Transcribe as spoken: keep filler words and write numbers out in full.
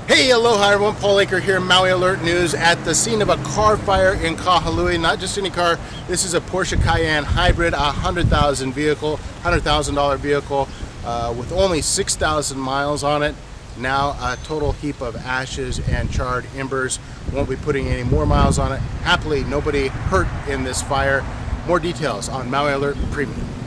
Hey, aloha everyone, Paul Aker here, Maui Alert News, at the scene of a car fire in Kahului. Not just any car, this is a Porsche Cayenne hybrid, a one hundred thousand vehicle, one hundred thousand dollar vehicle uh, with only six thousand miles on it. Now a total heap of ashes and charred embers. Won't be putting any more miles on it. Happily, nobody hurt in this fire. More details on Maui Alert Premium.